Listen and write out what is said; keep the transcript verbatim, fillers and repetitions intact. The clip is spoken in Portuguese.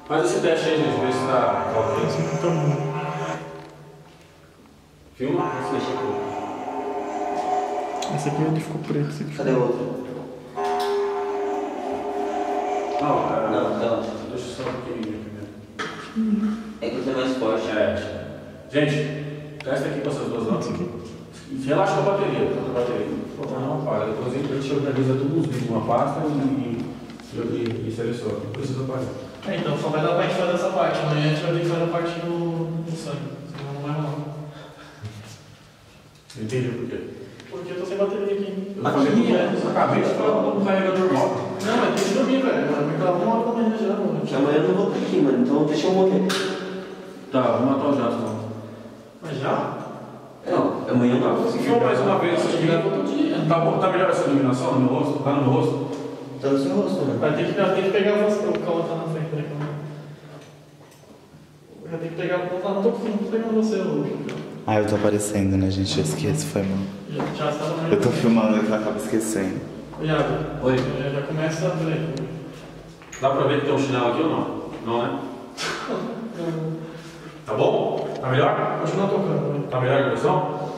Faz esse teste aí, gente, vê se tá, tá ok. Esse aqui tá bom. Filma? Vamos mexer com Esse aqui ele ficou preto. Esse aqui Cadê o outro? Não, cara. Não, tá ótimo. Deixa eu só um pequenininho primeiro. É que você é mais forte. É. Gente, testa aqui com essas duas lâmpadas. Relaxa com a bateria, com a bateria. Não apaga. Depois a gente organiza tudo nos vídeos, uma pasta e, e, e, e seleciona. Não precisa apagar. É, então só vai dar pra gente fazer essa parte. Amanhã a gente vai ter que fazer a parte do, do sangue. Senão não vai rolar. Entendi por quê. Porque eu tô sem bateria aqui. Eu falei que eu acabei de falar do carregador móvel. Não, mas tem que dormir, velho. Vai ficar uma hora da manhã já, mano. Que amanhã eu não vou estar aqui, mano. Então deixa eu morrer. Tá, vamos matar o jato então. Mas já? Não, amanhã eu não vou conseguir. Filma mais uma vez isso aqui. Todo dia. Tá, bom, tá melhor essa iluminação no meu rosto? Tá no meu rosto? Tá no seu rosto, né? Vai ter que, vai ter que pegar você. O calma tá na frente, peraí, calma. Vai ter que pegar. Não, não tô conseguindo pegando você hoje. Ah, eu tô aparecendo, né, gente? Eu esqueço, foi mal. Já, já estava na Eu tô filmando e acabo esquecendo. Iago, Oi. já, já começa a ver. Dá pra ver que tem um sinal aqui ou não? Não, né? Tá bom? Tá melhor? Continua tocando, né? Tá melhor a impressão?